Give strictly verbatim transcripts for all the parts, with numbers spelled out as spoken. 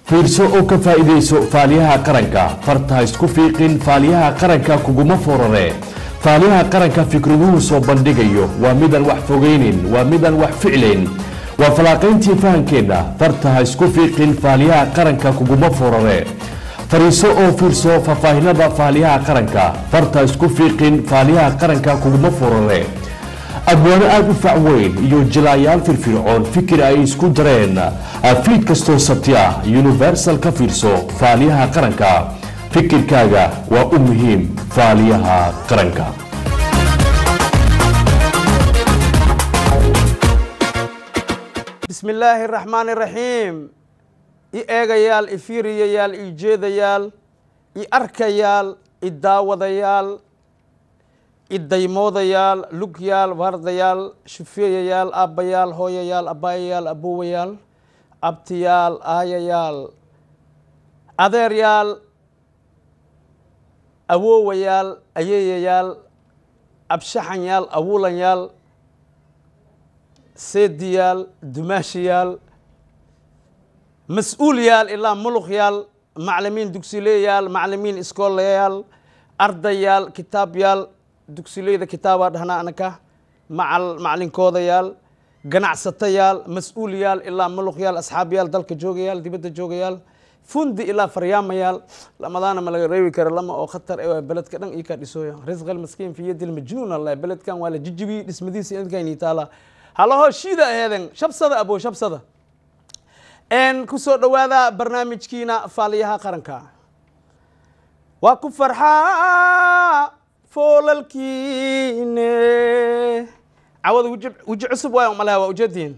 fiirso oo ka faa'iideyso faaliyaha qaranka farta isku fiiqin faaliyaha qaranka kuguma forare faaliyaha qaranka fikraduhu soo bandhigayo waa midan wax fogeynin waa midan wax ficilin waa falaaqayntii fahankeena farta isku fiiqin faaliyaha qaranka kuguma forare fariiso oo fiirso faafahinada faaliyaha qaranka farta isku fiiqin faaliyaha qaranka kuguma forare أبوان أبو فعوين يو جلايال في الفرعون فكر أي سكو درين أفيد كستو سبتيا يونيفرسال كفيرسو فاليها قرنكا فكر كاغا وأمهم فاليها قرنكا بسم الله الرحمن الرحيم إي إيغيال إي فيرييال إي جيديال إي أركيال إي داوديال الديموديال لوكيال وارديال شفييال أبيال هوييال أبايال أبويال أبتيال آييال أديريال أوويال أيييال أبشحنيال أولانيال سيديال دماشيال مسؤوليال إلا ملوخيال معلمين دوكسيليال معلمين إسكوليال أرديال كتابيال dugsilayda kitaabaa dhahna anaka macal macalinkoodayaal ganacsatayaal mas'uuliyaal ilaa muluqyaal asxaabiyaal dalka joogayaal dibadda joogayaal fundi ilaa faryaamayaal lamadaana ma laga reebi karo lama oo khatar ee beledka dhan ii ka dhisooya risqal miskiin fi yadil majnuun allah beledkan waa la jijibi dhismadiisa inkaynii taala halaho shiida aheedan shabsada abo shabsada een ku soo dhawaada barnaamijkiina faaliyaha qaranka waa ku farxaa فولالكيني عوض وجه وجه عصب وايم مالها وجدين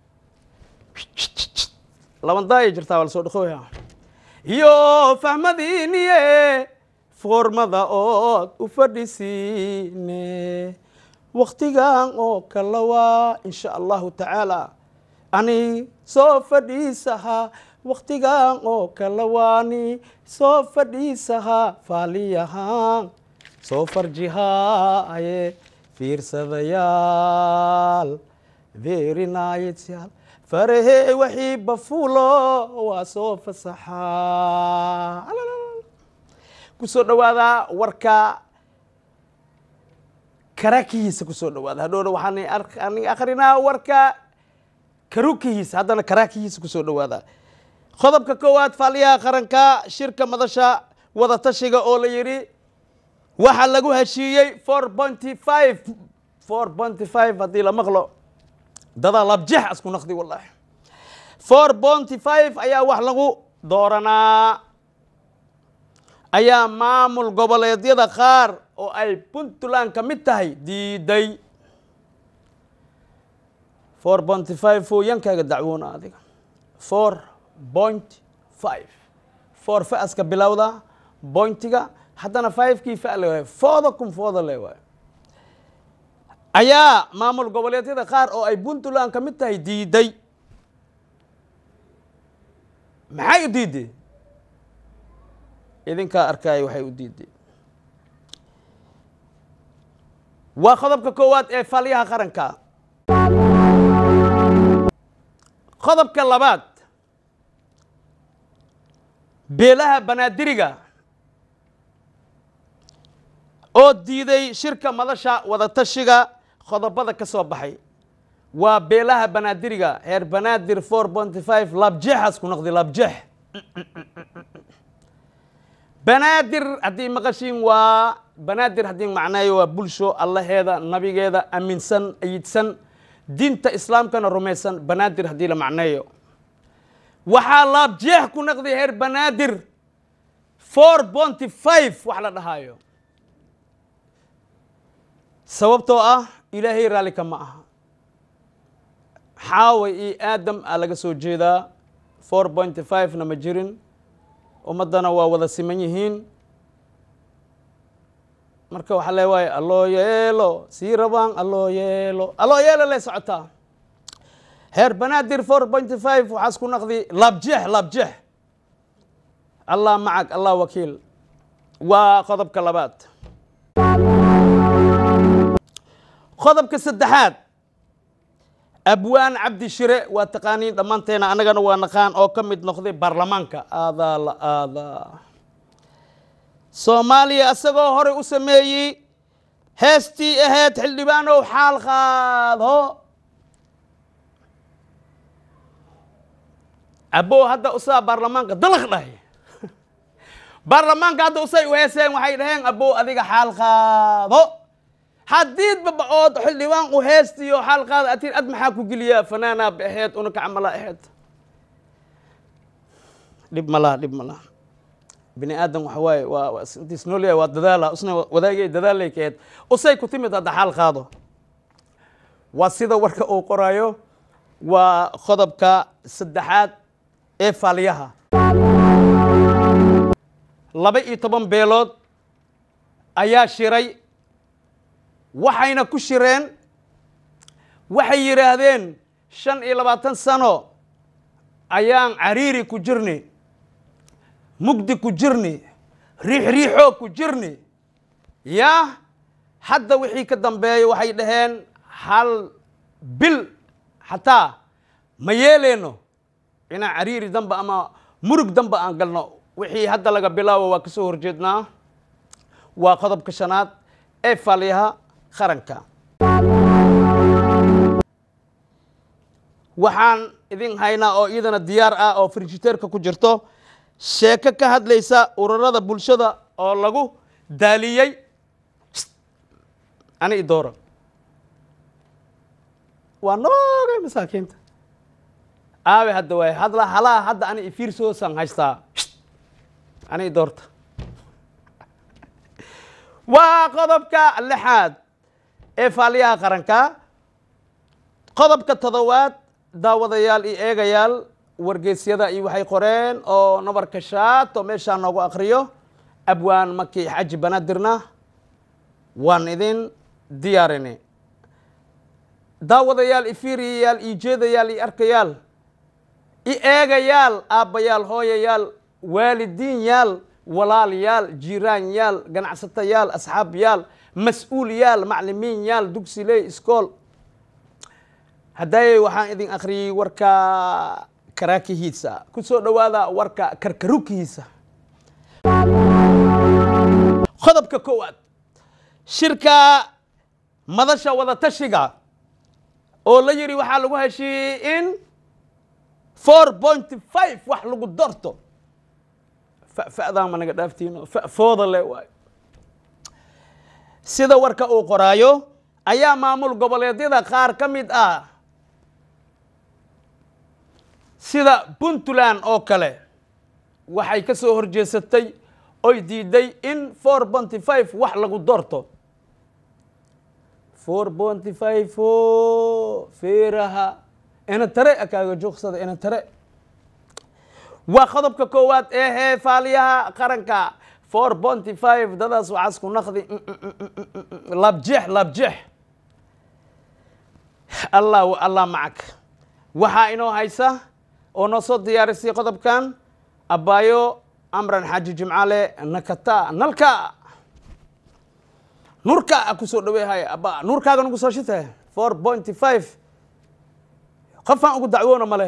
لمن ضاي جرتا ولا سو دخويا يو فهمديني فورمدا اود وفديسيني وقتيغان او كلوا ان شاء الله تعالى اني سو فديسها وقتيغان او كلواني سو فديسها فاليها soo farjihaaye fiirsadayaal very nice yaal farahey wixii bafuulo waa soo fasaxaa ku soo dhawaada warka karakiisa ku soo dhawaada hadhow waxaan ani akhrinaa warka karukiisa haddana karakiisa ku soo dhawaada qodobka koowaad faaliyaha qaranka shirka madasha wada tashiga oo la yiri waxa lagu heshiiyay four point five four point five hadii la maqlo dada labjix asku naqdi wallahi four point five ayaa wax lagu dooranaa ayaa maamul goboleedyada qaar oo ay Puntland ka mid tahay diiday four point five oo yankaaga dacwoona adiga four point five four fa aska bilawda pointiga haddana five kii fa'al way foodakum fooda leeyahay ayaa maamul goboleedyada qaar oo ay Puntland ka mid tahay diiday maxay u diiday idinka arkay waxay u diiday waa qodobka koowaad ee faaliyaha qaranka qodobka labaad beelaha banaadiriga oo diiday shirka madasha wada tashiga qodobada ka soo baxay waa beelaha banaadiriga heer banaadir four point five labjeexas ku noqday labjeex banaadir haddii maqashiin waa banaadir haddii macnaheeyo waa bulsho allaheeda nabigeeda aaminsan ayidsan diinta islaamkana rumaysan banaadir haddii la macneeyo waxaa labjeex ku noqday heer banaadir four point five wax la dhahayo sababtoo ah ilaahay raali kama aha xaaway iyo aadam aa laga soo jeedaa four point five na ma jirin ummadana waa wada siman yihiin marka waxaa leewaay alloo yeelo sii rabaan alloo yeelo alloo yeelo lee socotaa heer banaadir four point five waxaas ku naqdi labjeex labjeex allah macag allah wakiil waa qodobka labaad qodobka saddexaad abwaan cabdi shire waa taqaaniin dhammaanteena annagana waa naqaan oo ka mid noqday baarlamaanka aadaa la aadaa soomaaliya isagoo horey u sameeyey heestii ahayd xildhibaanow xaal qaado aboo hadda usaa baarlamaanka dalaq dhahay baarlamaanka hadda usay u heeseen waxay dhaheen aboo adiga xaal qaado haddiid babacood xildhibaan u heestiyo xaal qaada atiin ad maxaa ku geliyaa fanaanaa ba ahayd una kacmalaa ahayd dhib malaa dhib malaa bini aadam waxa waaye waa intiis nool yahay waa dadaala usna wadaagay dadaalay ka ahayd usay ku timid hadda xaal qaado waa sida warka uu qoraayo waa qodobka saddexaad ee faaliyaha laba iyo toban beelood ayaa shiray waxayna ku shireen waxay yidhaahdeen shan iyo labaatan sano ayaan cariiri ku jirni mugdi ku jirni riix riixoo ku jirni yaa hadda wixii ka dambeeya waxay dhaheen hal bil xataa ma yeeleyno inaan cariiri damba ama murug damba aan galno wixii hadda laga bilaabo waa kasoo horjeednaa waa qodobka shanaad ee faaliyaha qaranka waxaan idin haynaa oo iyadana diyaar ah oo frijiteerka ku jirto sheeko ka hadlaysa ururada bulshada oo lagu daaliyey ani idoora waa noogay masaakiinta aabe hadda waay hadla halaa hadda ani ifiirsoosan haystaa ani idoorta waa qodobka lixaad ee faaliyaha qaranka qodobka toddobaad daawadayaal iyo eegayaal wargeysyada iyo waxay qoreen oo nabarka shaato meeshaa noogu akriyo abwaan maki xaji banaadirna waan idin diyaarinay daawadayaal ifiiriyayaal iyo jeedayaal iyo arkayaal i eegayaal aabbayaal hooyayaal waalidiinyaal walaalyaal jiiraanyaal ganacsatayaal asxaabyaal mas-uulyaal maclimiinyaal dugsiley iskool haddaayey waxaan idin akhriyey warka karaakihiisa ku soo dhowaada warka karkarukihiisa qodobka koowaad shirka madasha wadatashiga oo la yidhi waxaa lagu heshiiyey in four point five wax lagu dorto fa'fa'daan ma naga dhaaftiino fa'fooda le waayo sida warka uu qoraayo ayaa maamul goboleedyada qaar ka mid ah sida puntland oo kale waxay ka soo horjeesatay oy diiday in four point five wax lagu dorto four point five o feeraha ina tare akaaga joogsada ina tare waa qodobka koowaad ee hee faaliyaha qaranka four point five dadaas waxaas ku naqdi labjeex labjeex allah allah macak waxaa inoo haysa oo noo soo diyaarisay qodobkan abaayo amran xaaji jimcaale nakata nalka nurka ku soo dhaweehay abba nurkaaga nagu soo shitay four point five qofaan ugu dacwoona male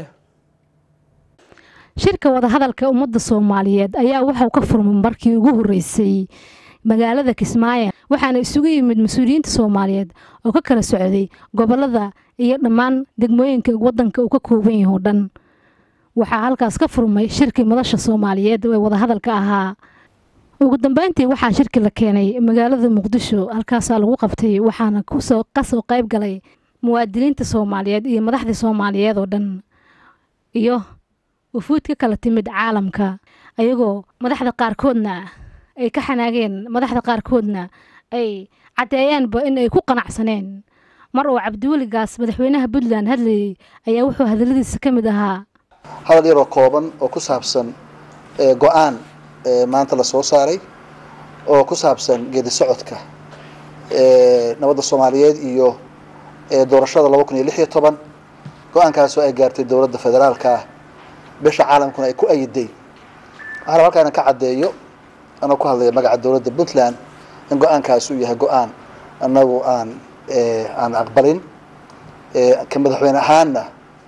shirka wadahadalka ummadda Soomaaliyeed ayaa wuxuu ka furmay markii ugu horeysay magaalada Kismaayo waxaana isugu yimid mas'uuliyiinta Soomaaliyeed oo ka kala socday gobolada iyo dhammaan degmooyinka wadanka uu ka kooban yahay dhan waxa halkaas ka furmay shirkii madasha Soomaaliyeed ee wadahadalka ahaa ugu dambeyntii waxa shirki la keenay magaalada Muqdisho halkaas lagu qabtay waxaana ku soo qasoo qayb galay muwaadiniinta Soomaaliyeed iyo madaxda Soomaaliyeed oo dhan iyo wufuudka kala timid caalamka ayagoo madaxda qaarkoodna ay ka xanaageen madaxda qaarkoodna ay cadeeyeenba in ay ku qanacsaneen mar oo Cabdiweli Gaas madaxweynaha Puntland hadlay ayaa wuxuu hadaladiisa ka mid ahaa hadal yar oo kooban oo ku saabsan go'aan maanta la soo saaray oo ku saabsan geedi socodka nabadda Soomaaliyeed iyo doorashada laba kun iyo lix iyo toban go'aankaas oo ay gaartay dawladda federaalka ah bisha caalamkuna ay ku ayiday waxaan halkaan ka cadeeyo ana ku hadlay magaca dawladda Puntland in go'aankaas uu yahay go'aan anagu aan aan aqbalin ka madaxweyne ahaanna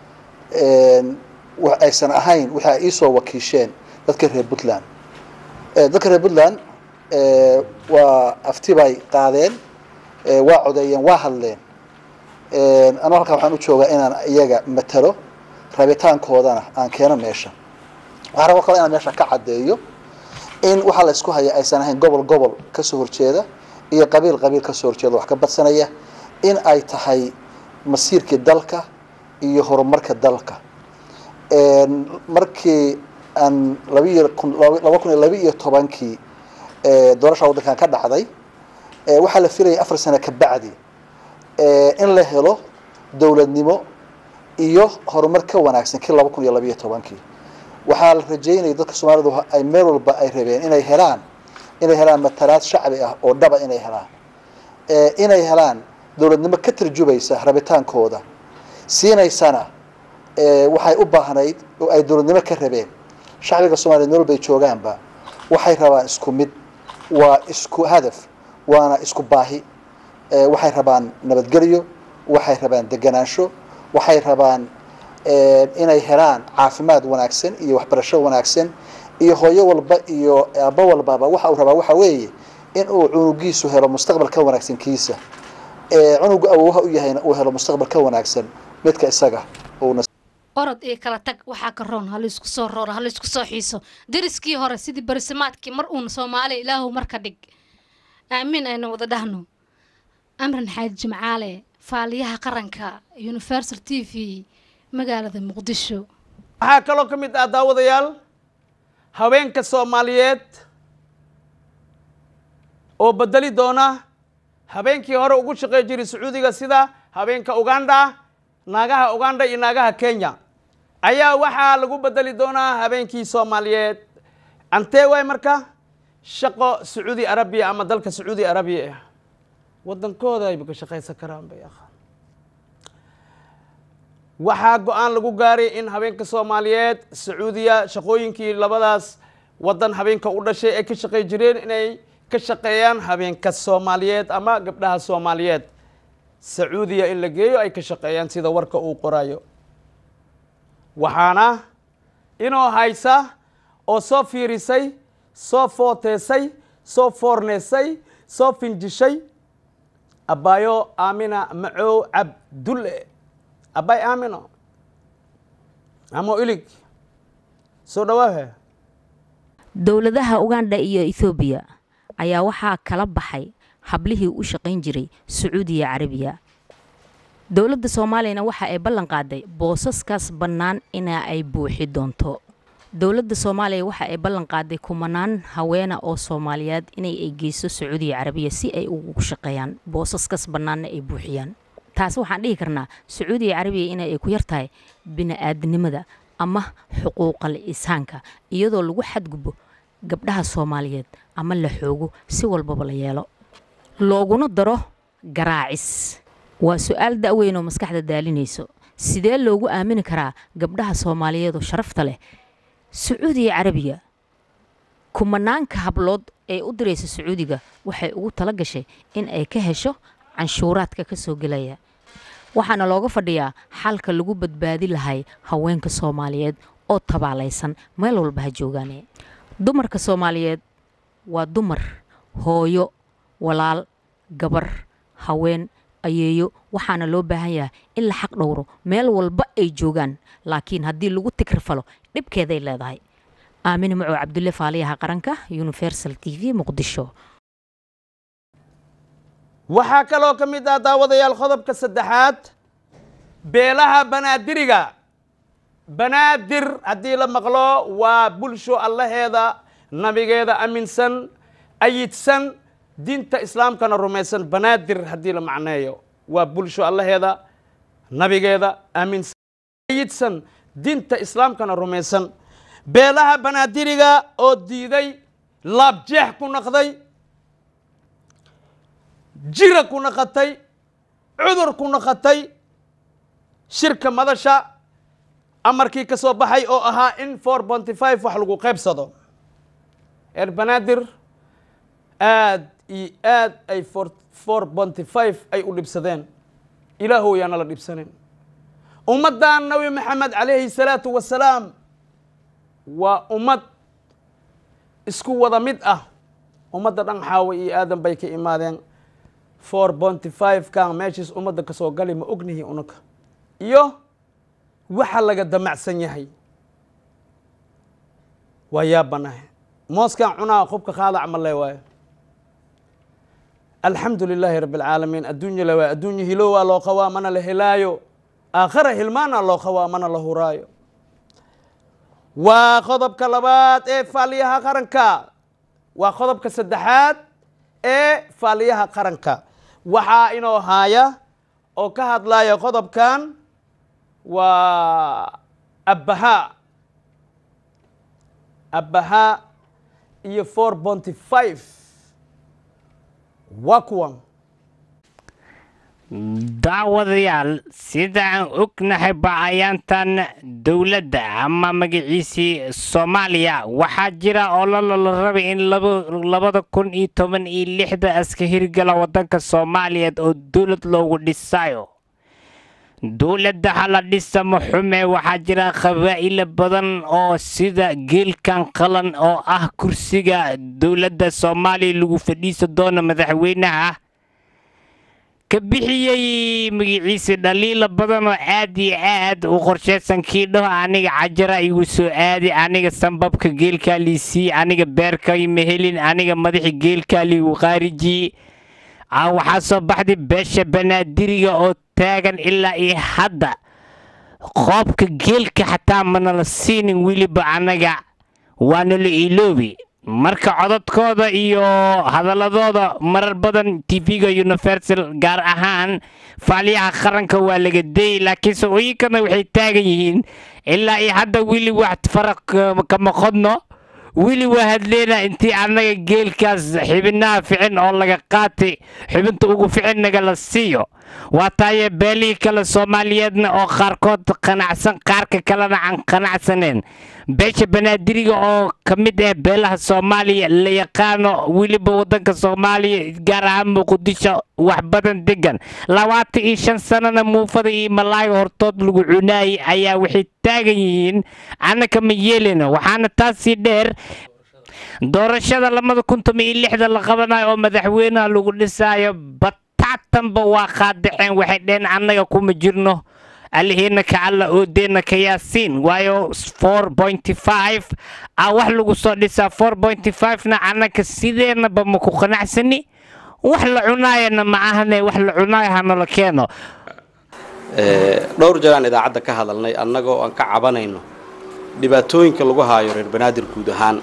wax aysan ahayn waxa ay soo wakiisheen dadka reer Puntland dadka reer Puntland waa aftibay qaadeen waa codeeyeen waa hadleen ana halka waxaan u joogaa inaan iyaga matalo rabitaankoodana aan keeno meesha waxaan rabaa kale inaan meesha ka cadeeyo in waxa la isku haya aysan ahayn gobol gobol ka soo horjeeda iyo qabiil qabiil ka soo horjeeda wax ka badsanaya in ay tahay masiirka dalka iyo horumarka dalka een markii aan laba kun iyo laba iyo tobankii ee doorashada waddanka ka dhacday ee waxa la filayay afar sano ka bacdi ee in la helo dawladnimo iyo horumar ka wanaagsan kii laba kun iyo laba iyo tobankii waxa la rajeynayay dadka Soomaalidu ay meel walba ay rabeen inay helaan inay helaan matalaad shacbi ah oo dhaba inay helaan ee inay helaan dawladnimo ka tarjubaysa rabitaankooda siinaysana ee waxay u baahnayd oo ay dawladnimo ka rabeen shacbiga Soomaaliyeed meel bay joogaanba waxay rabaan isku mid waa isku hadaf waana isku baahi ee waxay rabaan nabadgelyo waxay rabaan deganaansho waxay rabaan ee inay helaan caafimaad wanaagsan iyo waxbarasho wanaagsan iyo hooyo walba iyo aabba walba waxa uu rabaa waxa weeye in uu cunugiisu helo mustaqbal ka wanaagsan kiisa ee cunugu awooha u yahayna uu helo mustaqbal ka wanaagsan midka isaga oo orod ee kala tag waxa ka roon hal isku soo roor hal isku soo xiiso dariskii hore sidii barsimaadkii mar uun Soomaali ilaahu marka dhig aamin ayna wada dhahno amran xaaj jimcaale faaliyaha qaranka Universal T V magaalada Muqdisho waxa kale ka mid ah daawadayaal haweenka Soomaaliyeed oo bedeli doona habeenkii hore ugu shaqeey jiray Sacuudiga sida habeenka Uganda naagaha Uganda iyo naagaha Kenya ayaa waxa lagu bedeli doonaa habeenkii Soomaaliyeed antee way marka shaqo Sacuudi Arabiya ama dalka Sacuudi Arabiya wadankooda ay ka shaqeysan karaan bay akhan waxa go'aan lagu gaaray in habeenka Soomaaliyeed Sacuudiya shaqooyinkii labadaas wadan habeenka u dhashay ay ka shaqeey jireen inay ka shaqeeyaan habeenka Soomaaliyeed ama gabdhaha Soomaaliyeed Sacuudiya in la geeyo ay ka shaqeeyaan sida warka uu qorayo waxaana inoo haysa oo soo fiirisay soo footeysay soo foorneysay soo finjishay abayo Amina Macow Abdulle abay Amino amo ilig soo dhawaahe dawladaha Uganda iyo Ethiopia ayaa waxa kala baxay hablihii u shaqeyn jiray Sacuudiga Carabiga dawladda Soomaaliyeed waxa ay ballan qaaday boosaskaas bannaan in ay buuxi doonto dawladda Soomaaliyeed waxa ay ballan qaaday kumanaan haweena oo Soomaaliyeed inay ay geyso Sacuudiga Carabiga si ay ugu shaqeeyaan boosaskaas bannaan ay buuxiyaan taas waxaan dhihi karnaa Sacuudiga Carabiga in ay ku yartahay bini'aadanimada ama xuquuqul insaanka iyadoo lagu xadgudbo gabdhaha Soomaaliyeed ama la xoogo si walba la yeelo looguna daro garaacis waa su'aal daaweyn oo maskaxda daalinayso sidee loogu aamini karaa gabdhaha Soomaaliyeed oo sharafta leh Sacuudiga Carabiga kumanaanka hablood ee u diraysa Sacuudiga waxay ugu tala gashay in ay ka hesho canshuuraadka ka soo galaya waxaana looga fadhiyaa xalka lagu badbaadi lahay haweenka Soomaaliyeed oo tabaalaysan meel walba ha joogaan dumarka Soomaaliyeed waa dumar hooyo walaal gabar haween ayeeyo waxaana loo baahan yahay in la xaq dhowro meel walba ay joogaan laakiin hadii lagu tikrifalo dhibkeeday leedahay Amina Macow Abdulle faaliyaha qaranka Universal T V Muqdisho waxa kale ka mid ah daawadayaal qodobka saddexaad beelaha banaadiriga banaadir hadii la maqlo waa bulsho allaheeda nabigeeda aaminsan ayidsan diinta islaamkana rumaysan banaadir hadii la macneeyo waa bulsho allaheeda nabigeeda aaminsan ayidsan diinta islaamkana rumaysan beelaha banaadiriga oo diiday laab jeex ku naqday jira ku naqatay cudur ku naqatay shirka madasha amarkii ka soo baxay oo ahaa in four point five wax lagu qaybsado er banaadir aad iyo aad ay four point five ay u dhibsadeen ilaahow yaana la dhibsanin ummaddan nabi maxamed calayhi salaatu wasalaam waa ummad isku wada mid ah ummadda dhan xaawa iyo aadan bay ka imaadeen four ponty five kan meeshiis ummadda ka soo gali ma ognihi unaka iyo waxa laga damacsan yahay waa yaabanahay mooskan cunaa qubka qaada camal le waayo alxamdu lilaahi rabbi alcaalamiin adduunya le waa adduunya hilowaa loo qabaa mana la helaayo aakhara hilmaana loo qabaa mana la huraayo waa qodobka labaad ee faaliyaha qaranka waa qodobka saddexaad ee faaliyaha qaranka waxaa inoo haaya oo ka hadlaya qodobkan waa abbahaa abbahaa iyo four ponty five waa kuwan daawadayaal sidaan ognahay ba-ayaantan dowladda ama magaciisii soomaaliya waxaa jira oo lala rabay in labada kun iyo toban iyo lixda aska hirgala wadanka soomaaliyeed oo dowlad loogu dhisayo dowladda hala dhisamo xume waxaa jira qabaa'ilo badan oo sida geelkan qalan oo ah kursiga dowladda soomaaliya lagu fadhiisan doono madaxweynaha ka bixiyey magaciisa dhaliila badan oo aad iyo aad u qorsheysan kii dhaho aniga cajara igu soo aadi aniga sanbabka geelkaa liisii aniga beerka ima helin aniga madaxi geelkaa liigu qaariji waxaa soo baxday beesha banaadiriga oo taagan ilaa iyo hadda qoobka geelka xataa mana la siinin weliba anaga waana la iloobi marka codadkooda iyo hadaladooda marar badan tv-ga universal gaar ahaan faaliyaha qaranka waa laga dayay laakiinse ooyinkana waxay taagan yihiin ilaa iyo hadda weli wax faraq kama qodno weli waa hadleena intii annaga geelkaas xibinaha ficin oo laga qaatay xibinta ugu ficinaga la siiyo waa taaye beelihii kale soomaaliyeedna oo qaarkood qanacsan qaarka kalena aan qanacsaneen beesha banaadiriga oo ka mid ah beelaha soomaaliya la yaqaano weliba wadanka soomaaliya gaar ahaan muqdisho wax badan degan labaatan iyo shan sanana muufada iyo malaaga hortood lagu cunaayay ayaa waxay taagan yihiin annaka ma yeelina waxaana taasii dheer doorashada lamada kun toban iyo lixda la qabanayo oo madaxweynaha lagu dhisaayo bataatanba waa qaadaceen waxay dheheen annaga kuma jirno alihiina ka alla oodeena ka yaasiin waayo four ponty five ah wax lagu soo dhisaa four ponty five na annaka sideenaba ma ku qanacsani wax la cunaayana ma ahane wax la cunaayo hana la keeno dhowr jeeraan idaacadda ka hadalnay annagoo aan ka cabanayno dhibaatooyinka lagu haayo reer banaadir guud ahaan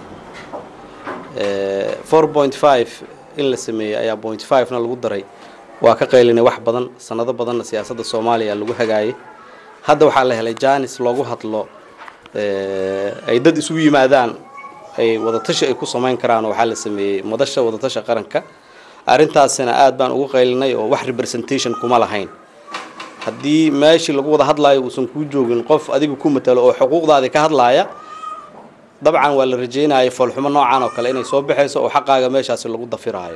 four ponty five in la sameeyey ayaa point five na lagu daray waa ka qaylinay wax badan sanado badanna siyaasadda soomaaliya lagu hagaayay hadda waxaa la helay jaanis loogu hadlo ay dad isugu yimaadaan ay wadatashi ay ku samayn karaan waxaa la sameeyey madasha wadatasha qaranka arrintaasina aad baan ugu qaylinay oo wax representation kuma lahayn haddii meeshii lagu wada hadlaayo uusan kuu joogin qof adigu ku matalo oo xuquuqdaadii ka hadlaaya dabcan waa la rajeynaya foolxumo noocan oo kale inay soo baxayso oo xaqaaga meeshaasi lagu dafiraayo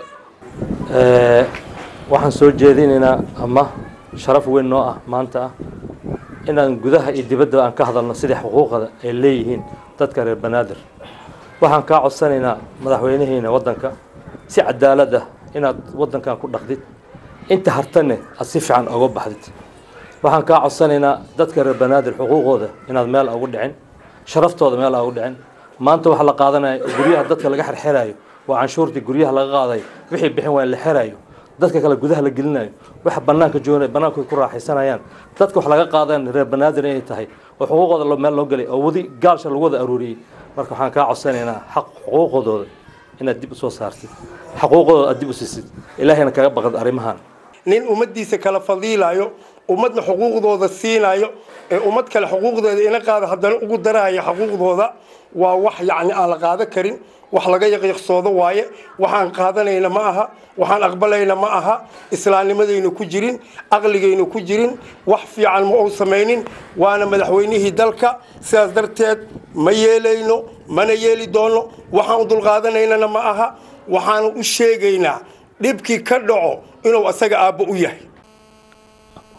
waxaan soo jeedinaynaa ama sharaf weyn noo ah maanta ah inaan gudaha iyo dibadda aan ka hadalno sidii xuquuqda ay leeyihiin dadka reer banaadir waxaan kaa codsanaynaa madaxweynaheena waddanka si cadaalad ah inaad waddankan ku dhaqdid inta hartane aad si fiican uga baxdid waxaan kaa codsanaynaa dadka reer banaadir xuquuqooda inaad meel ugu dhicin sharaftooda meel ugu dhicin maanta waxa la qaadanaya guryaha dadka laga xirxirayo waa canshuurtii guryaha laga qaadayo wixii bixin waa la xirayo dadka kale gudaha la gelinayo waxa banaanka joogay banaanka ku raaxaysanayaan dadka wax laga qaadan reer banaadir inay tahay oo xuquuqooda loo meel loo galay oo wadi gaalsha lagu wada aruuriyay marka waxaan ka codsanaynaa xaq xuquuqooda inaad dib u soo saartid xuquuqooda aad dib u siisid ilaahayna kaga baqad arimahan nin ummadiisa kala fadiilayo ummadna xuquuqdooda siinayo ee ummad kale xuquuqdeeda ina qaada haddana ugu daraya xuquuqdooda waa wax yacni aan la qaadan karin wax laga yaqiiqsoodo waaye waxaan qaadanayna ma aha waxaan aqbalayna ma aha islaamnimadayna ku jirin aqligayna ku jirin wax fiican ma uu samaynin waana madaxweynihii dalka sidaas darteed ma yeelayno mana yeeli doono waxaan u dulqaadanaynana ma aha waxaan u sheegaynaa dhibkii ka dhaco inuu asaga aabbo u yahay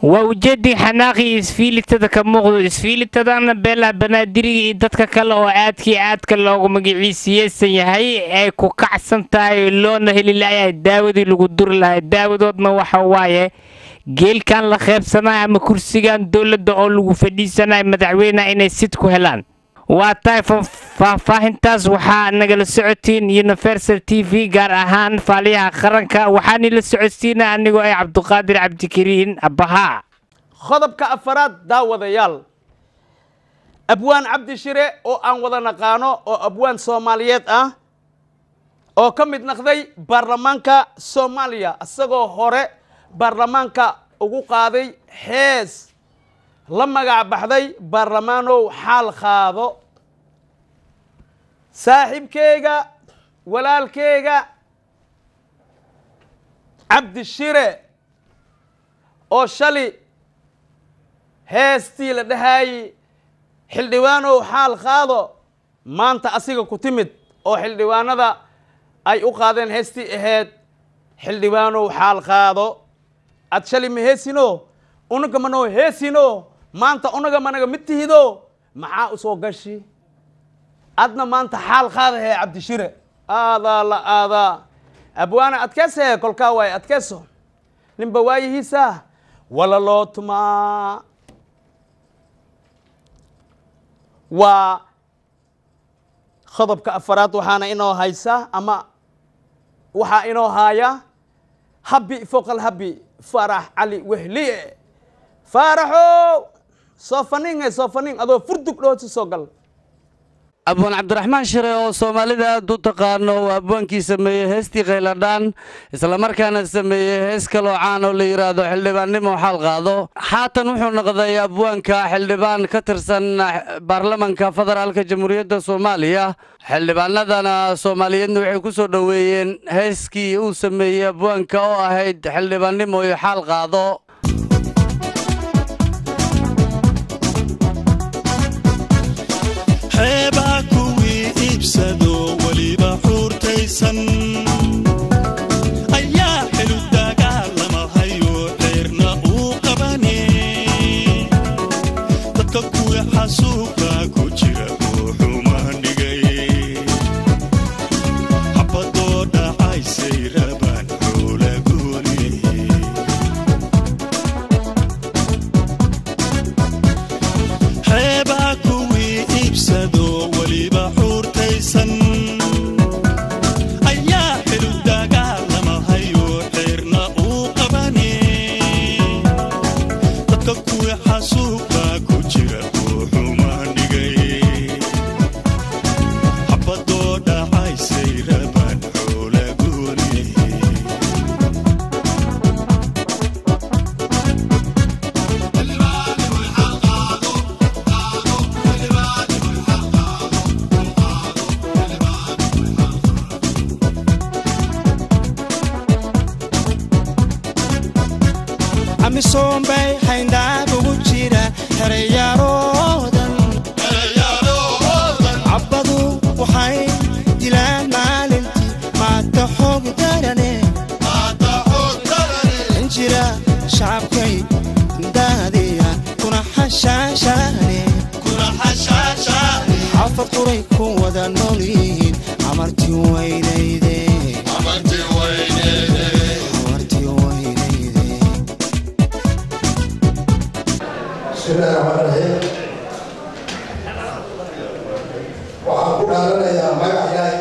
waa ujeedii xanaaqii isfiilitada ka muuqdo isfiilitadana beelaha banaadiriga iyo dadka kale oo aadkii aadka loogu magaciisiyeysan yahay ay ku kacsan tahay loona heli lahayahay daawadii lagu duri lahay daawadoodna waxa waaye geelkan la qeybsanaya ama kursigan dowladda oo lagu fadhiisanaya madaxweynaha inay sid ku helaan waa tahay faahfaahintaas waxaa nagala socotiin universal t v gaar ahaan faaliyaha qaranka waxaani la socodsiina anigoo ay cabdiqaadir cabdikariin abbahaa qodobka afaraad daawadayaal abwaan cabdi shire oo aan wada naqaano oo abwaan soomaaliyeed ah oo ka mid noqday baarlamaanka soomaaliya isagoo hore baarlamaanka ugu qaaday hees la magac baxday baarlamaanow xaal qaado saaxiibkeyga walaalkeyga cabdi shire oo shali heestii la dhahaayey xildhibaanow xaal qaado maanta asiga ku timid oo xildhibaanada ay u qaadeen heestii ahayd xildhibaanow xaal qaado ad shali ma heesino unaga manoo heesino maanta unaga managa mid tihido maxaa u soo gashi adna maanta xaal qaadahe cabdi shire aadaa la aadaa abwaana adkeesehe kolkaa waay adkeeso ninba waayihiisa wala loo tumaa waa qodobka afaraad waxaana inoo haysa ama waxaa inoo haaya habbi foqal habbi farax cali wehliye faaraxow soo faninge soo fanin adoo furdug dhoosi soo gal abwaan cabdiraxmaan shire oo soomaalida aad u taqaano waa abwaankii sameeyey heestii khayladhaan islamarkaana sameeyey hees kaloo caan oo la yidhaahdo xildhibaannimo xaal qaado haatan wuxuu noqday abwaanka xildhibaan ka tirsan baarlamanka federaalka jamhuuriyadda soomaaliya xildhibaanadana soomaaliyeedna waxay ku soo dhoweeyeen heeskii uu sameeyey abwaanka oo ahayd xildhibaannimo iyo xaal qaado xeebaa kuwii iibsado weliba xuurtaysan ayaa xelu dagaalamahayo xeerna uu qabane dadka kuwii xasuuqa ku jira oo xumaan dhigay xabadoo dhacaysay rabaan xoola gooni xeebaa kuwii iibsado weliba xuurtaysan ayaa xelu dagaalamahayo xeerna uu qabane dadka kuwii xasuuqa ku jira oo xumaan dhigay xabadoo dhacaysay rabaan xoola gooni amisoonbay hayndaab ugu jira herayaroodan cabbadu waxay dilaan maalintii maata xoog darane injira shacabkay daadiya kuna xashaashaane xafad quray ku wada nool yihiin amartii weynayde بسم الله الرحمن الرحيم waxaan ku dhaaranayaa magac ilaahay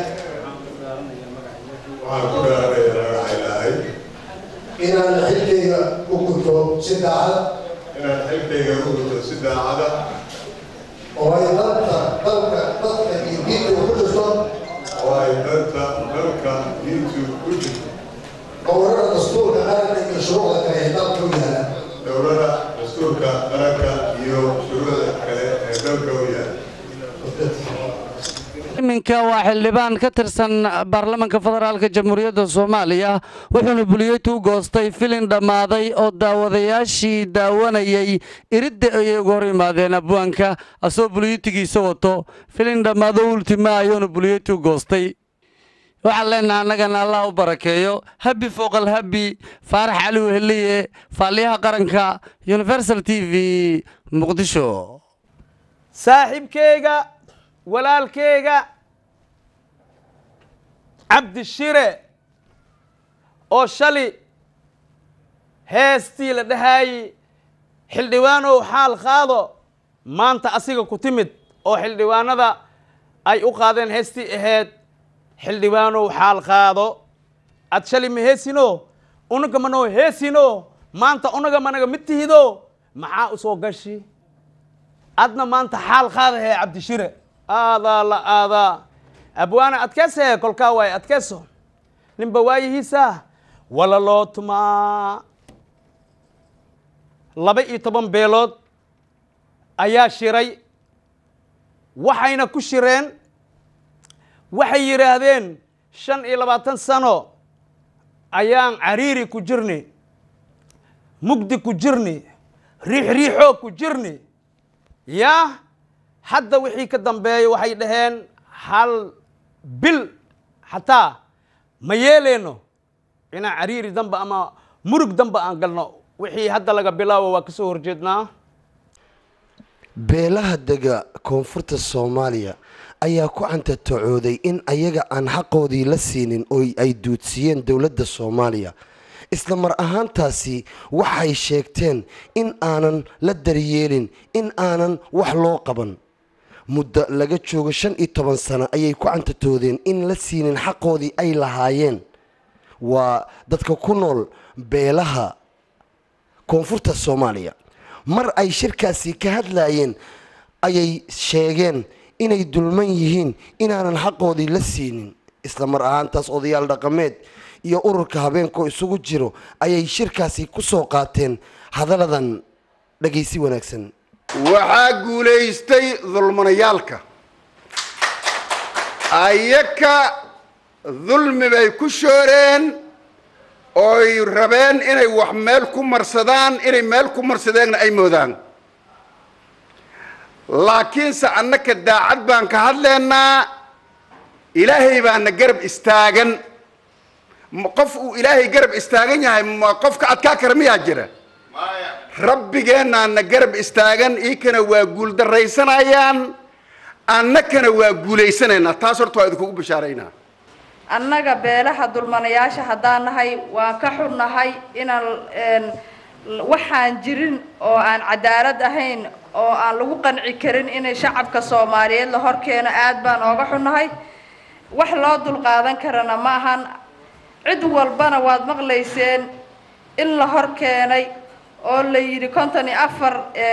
waxaan ku dhaaranayaa magac ilaahay inaan xilkayga u guto si daacad inaan xilkayga u guto si daacada oo ay danta dalka dadka iyo diinta ku jirto oo ay danta dalka diintu ku jirto dowladda dastuurka qaranka iyo shuruucda kale ee dalka u yaala dowladda dastuurka qaranka iyo shuruucda kale ee dalka u yaala iminka waa xildhibaan ka tirsan baarlamanka federaalka jamhuuriyadda soomaaliya wuxuuna buliyadu u goostay filin dhammaaday oo daawadayaashii daawanayay iridda ayay uga hor yimaadeen abwaanka asoo buliyatigiisa wato filin dhammaado ultima ayuuna buliyadu u goostay waxaan leenahay annagana allah u barakeeyo habi fooqal habi faarax cali weheliye faaliyaha qaranka universal t v muqdisho saaxiibkeyga walaalkeyga cabdi shire oo shali heestii la dhahaayey xildhibaanow xaal qaado maanta asiga ku timid oo xildhibaanada ay u qaadeen heestii ahayd xildhibaanow xaal qaado ad shali ma heesino unaga manoo heesino maanta unaga managa mid tihido maxaa u soo gashi adna maanta xaal qaadahee cabdishire aadaa la aadaa abwaana adkeesahee kolkaa waay adkeeso ninba waayihiisa wala loo tumaa laba iyo toban beelood ayaa shiray waxayna ku shireen waxay yidhaahdeen shan iyo labaatan sano ayaan cariiri ku jirni mugdi ku jirni riix riixoo ku jirni yaa hadda wixii ka dambeeya waxay dhaheen hal bil xataa ma yeeleyno inaan cariiri damba ama murug damba aan galno wixii hadda laga bilaabo waa kasoo horjeednaa beelaha dega koonfurta soomaaliya ayaa ku cantatacooday in ayaga aan xaqoodii la siinin oo ay duudsiyeen dowladda soomaaliya isla mar ahaantaasi waxay sheegteen in aanan la daryeelin in aanan wax loo qaban muddo laga joogo shan iyo toban sano ayay ku cantatoodeen in la siinin xaqoodii ay lahaayeen waa dadka ku nool beelaha koonfurta soomaaliya mar ay shirkaasi ka hadlayeen ayay sheegeen inay dulman yihiin inaanan xaqoodii la siinin isla mar ahaantaas odayaal dhaqameed iyo ururka habeenkoo isugu jiro ayay shirkaasi ku soo qaateen hadalladan dhagaysi wanaagsan waxaa guulaystay dulmanayaalka ayaka dulmi bay ku shooreen ooy rabeen inay wax meel ku marsadaan inay meel ku marsadeenna ay moodaan laakiinse annaka daacad baan ka hadlaynaa ilaahay baana garab istaagan qof uu ilaahay garab istaagan yahay ma qofka adkaa kara miyaa jira rabbigeennaana garab istaagan iikana waa guuldarraysanayaan annakana waa guulaysanaynaa taas horta waa idinkugu bishaaraynaa annaga beelaha dulmanayaasha haddaan nahay waan ka xunnahay inaan waxaan jirin oo aan cadaalad ahayn oo aan lagu qanci karin inay shacabka soomaaliyeed la hor keeno aad baan ooga xunnahay wax loo dulqaadan karana ma ahan cid walbana waad maqlayseen in la hor keenay oo la yidhi konton iyo afar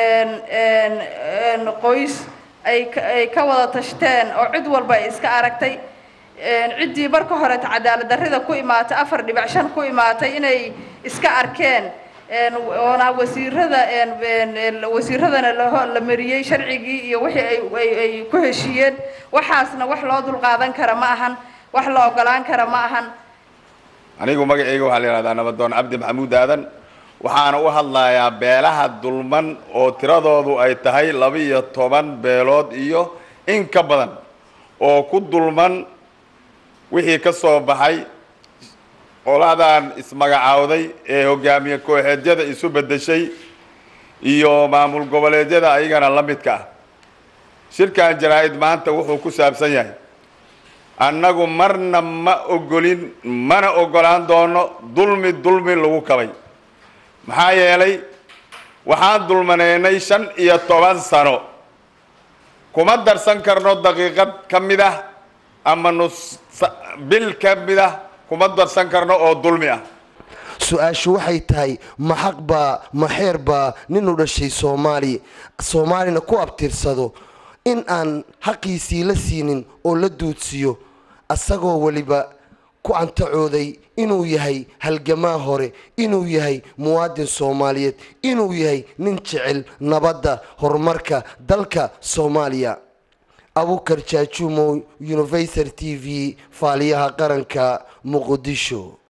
qoys ay ay ka wada tashteen oo cid walba ay iska aragtay ciddii marka hore cadaalad darrida ku imaatay afar dhibic shan ku imaatay inay iska arkeen oona wasiirada wasiiradana la mariyey sharcigii iyo wixii ay ay ku heshiiyeen waxaasna wax loo dulqaadan kara ma ahan wax la ogolaan kara ma ahan anigu magacayga waxaa la yidhahdaa nabadoon cabdi maxamuud aadan waxaana u hadlayaa beelaha dulman oo tiradoodu ay tahay laba iyo toban beelood iyo in ka badan oo ku dulman wixii ka soo baxay qoladan ismagacaawday ee hogaamiye kooxeedyada isu beddeshay iyo maamul goboleedyada ayagana la midka ah shirkan jaraa'id maanta wuxuu ku saabsan yahay annagu marna ma ogolin mana ogolaan doono dulmi dulmi lagu kabay maxaa yeelay waxaan dulmaneynay shan iyo toban sano kuma darsan karno daqiiqad ka mid ah ama nus bil ka mid ah kuma darsan karno oo dulmi ah su-aashu waxay tahay ma xaq baa ma xeer baa nin u dhashay soomaali soomaalina ku abtirsado in aan xaqiisii la siinin oo la duudsiyo asagoo weliba ku cantacooday inuu yahay halgamaa hore inuu yahay muwaadin soomaaliyeed inuu yahay nin jecel nabadda horumarka dalka soomaaliya abukar jaajuumow universal t v faaliyaha qaranka muqdisho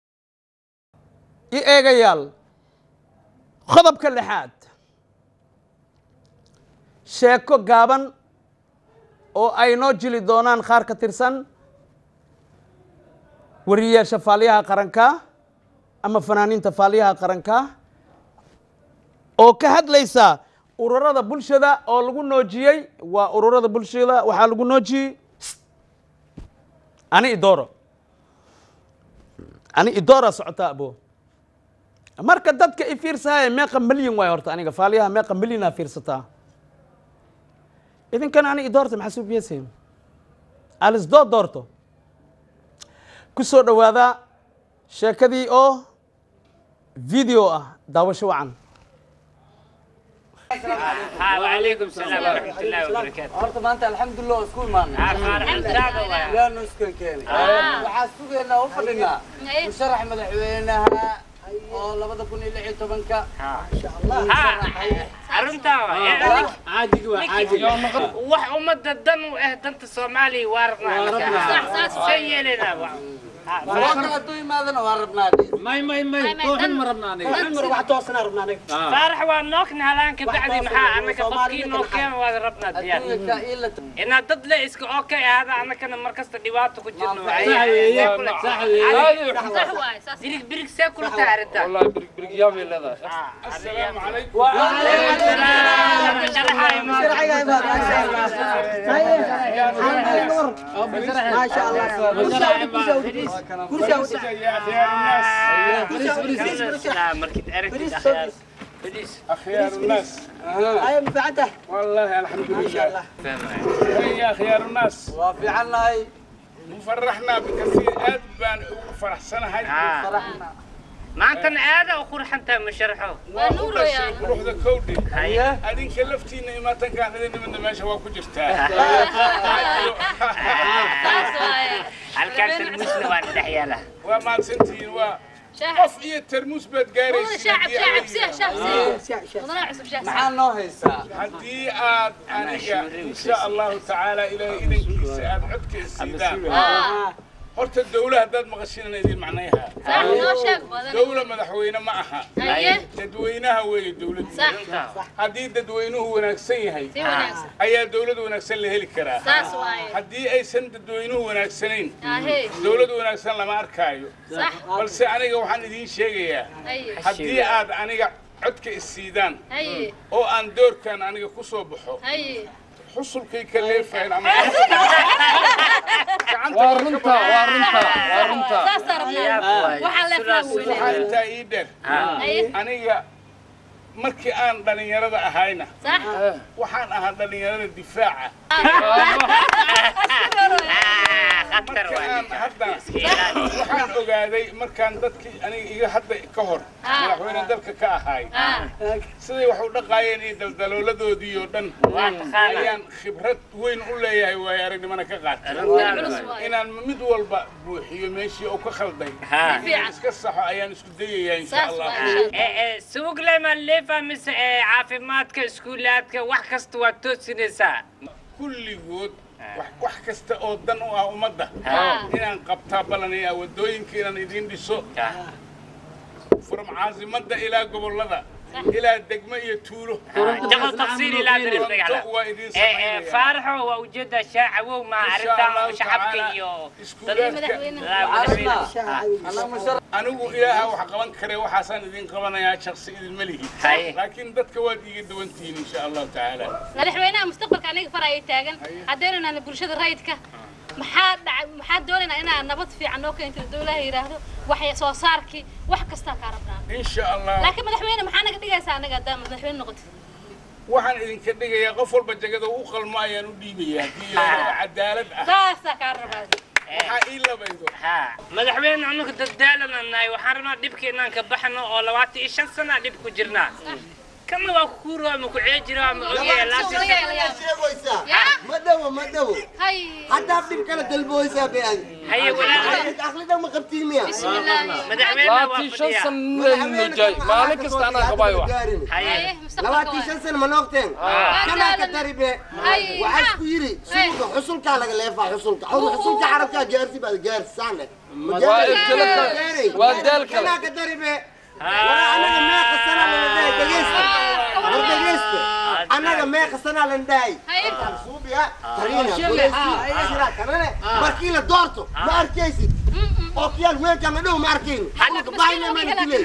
i eegayaal qodobka lixaad sheeko gaaban oo ay noo jili doonaan qaar ka tirsan wariyeyaasha faaliyaha qaranka ama fanaaniinta faaliyaha qaranka oo ka hadlaysa ururada bulshada oo lagu noojiyey waa ururada bulshada waxaa lagu noojiyey ani idooro ani idoora socotaa abo marka dadka i fiirsahaya meeqa milyan waay horta aniga faaliyaha meeqa milyanaa fiirsataa idinkana ani idoorta maxaa suubiyeysa alisdoo doorto ku soo dhowaada sheekadii oo video ah daawasho wacan وعليكم السلام ورحمة الله وبركاته. horta maanta alxamdulilah waa isku imaanay ilaanu iskan keenay waxaa sugaynaa u fadhinaa musharax madaxweynaha oo labada kun iyo lix iyo tobanka arrintaa caadiga waa caadiga wax ummadda dan u ah danta Soomaaliya waa rabnaa say yeelanaa Marka haduu imaadana waa rabnaa may may may tooxin ma rabnaa aniga wax toosana rabnaa aniga faarax waa nookna halaan ka bacdi maxaa anaka qofkii noo keen waa rabnaa diyaar ina dad la iska okay hada anakana markasta dhibaato ku jirno birig birig see kula taarinta wallahi birig birig yaa bay leedahay assalaamu calaykum wa alaykum asalaam كرسي يا خيار الناس مركز أركز أخيار فليس أخيار الناس هاي مفعته والله الحمد لله يا خيار الناس وفي عنا هاي مفرحنا بكثير أدبان وفرح سنة هاي فرحنا ما أنت عادة وخور حتى مشرحه ونور يا روح ذا كودي هيا أدين كلفتيني ما تنكح لدينا من ما شوا كجرتها هل كانت المسلمة وأنا دحيالة وما سنتين و قف إيه الترموس بتجاري شعب شعب سيح شعب سيح وضنا عصب شعب معنا هيسا حدي آد أنا إن شاء الله تعالى إلى إذن كيس آد عدك السيدان horta dawladda haddaad maqashiinana idin macnayaha dawla madaxweyne ma aha dadweynaha weeye dawladda haddii dadweynuhu wanaagsan yahay ayaa dawlad wanaagsan la heli karaa haddii aysan dadweynuhu wanaagsanayn dawlad wanaagsan lama arkaayo balse aniga waxaan idiin sheegayaa haddii aad aniga codka isiidaan oo aan doorkan aniga ku soo baxo xusulkay ka leefeen ama وارنتا وارنتا وارنتا waxaa intaa ii dheer aniga markii aan dhalinyarada ahayna waxaan ahaa dhalinyarada difaaca waxaan ogaaday markaan dadkii aniga iga hadda ka hor madaxweyne dalka ka ahaay siday wax u dhaqaayeen iyo daldalooladoodii oo dhan ayaan khibrad weyn u leeyahay waayo aragnimana ka qaatay inaan mid walba buuxiyo meeshii uu ka khalday iska saxo ayaan isku dayayaa insha allah suuq lama leefa mis caafimaadka iskuulaadka wax kasta waa toosinaysaa kulligood wax kasta oo dan u ah ummadda inaan qabtaa balanaya wadooyinka inaan idiin dhiso from caasimada ilaa gobollada إلى دقمة يتولو جغل تفصيلي لا درس على فارحة ووجد شاعة وما عرفتها شعبك يو أنا أقول إلها وحقبان كري وحسن إذن قبنا يا شخص إذن مليه لكن دتك وادي جد وانتين إن شاء الله تعالى مدحوينها مستقبل كان يقفر أي تاجن عدينا أن برشة الرئيتك محاد محاد دورنا أنا نبض في عنوك أنت الدولة يراهدو وحي صاركي وحكستا كاربنا إن شاء الله لكن مدحوينها محانا قد يجلس أنا قدام مدحوين نقط waxaan idin ka dhigayaa qof walba jagada uu qalmo ayaan u dhiibayaa iyo cadaalad ah taasa kaarbaad waxa ii labaydo ha madaxweyne anagu dadaalana nahay waxaan rabnaa dhibkeenan ka baxno oo labaatan iyo shan sano dhib ku jirnaa كم هو كورة مكوعجرة مؤية لا ما دوا ما دوا هاي حتى أبدي كلا تلبويسة بيان هاي ولا أخلي ده مقبتي مية بسم الله مدعمنا لواتي شن سنة جاي مالك استانا قبايوا هاي لواتي شن سنة منوقتين كنا كتربة وعاش كيري سوق حصل كلا ليفا حصل أو حصل كعرب كجارسي بعد جارس سنة ودال كلا كتربة أنا ما قصنا لنداي دقيست دقيست أنا ما قصنا لنداي صوبيا ترينا بوليسي أشرا كمان بركيلة دورتو ما أركيسي اوكيال وين كان دوم ماركين حنك باين ما نتلي